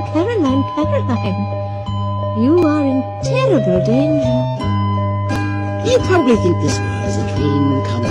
Caroline, Caroline. You are in terrible danger. You probably think this was a dream come